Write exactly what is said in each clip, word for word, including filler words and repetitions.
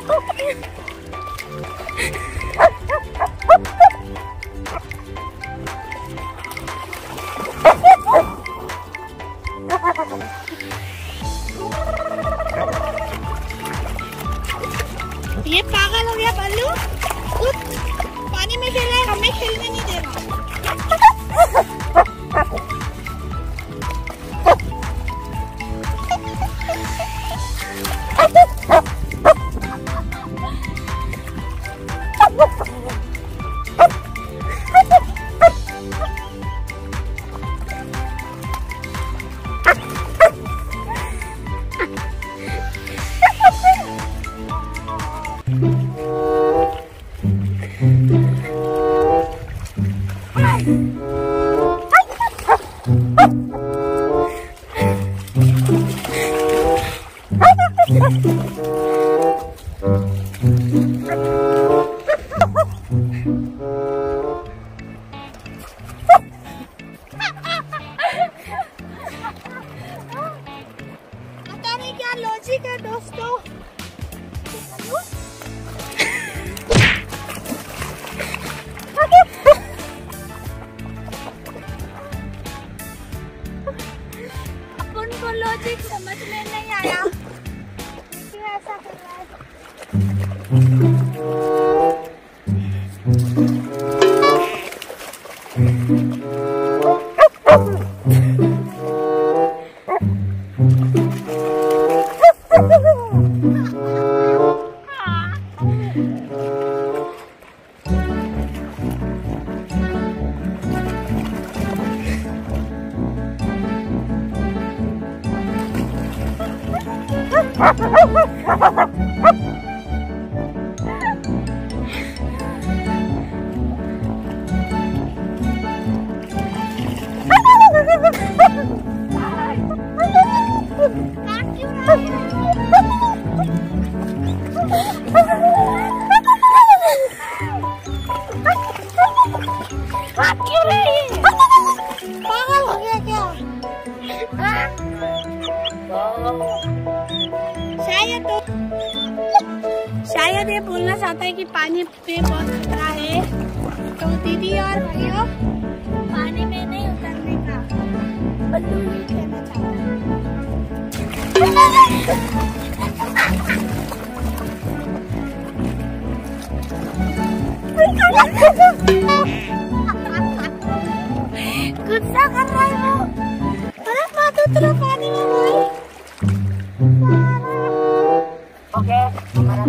ये पागल हो गया बल्लू, खुद पानी में खेल रहा है, हमें खेलने नहीं दे रहा। पता नहीं क्या लॉजिक है दोस्तों। अपन को लॉजिक समझ में नहीं आया, क्यों ऐसा कर रहा है। पागल हो गया क्या? शायद तो शायद ये बोलना चाहता है कि पानी पे बहुत खतरा है, तो दीदी और भाइयों पानी में नहीं उतरने का बल्लू ही कहना चाहता है। गुस्सा कर रहा है वो। अरे मत उतरो पानी में भाई। ओके हमारा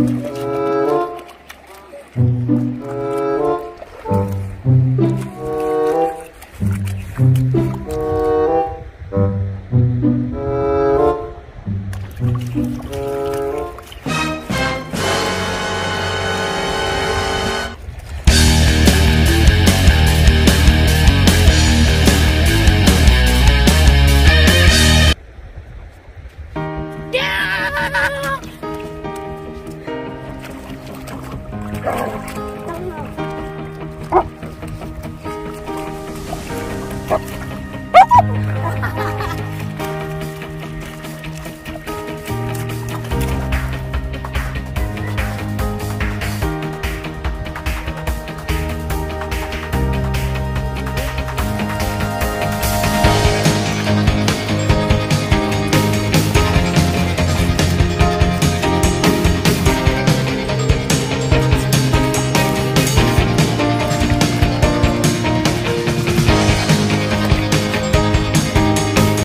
Yeah!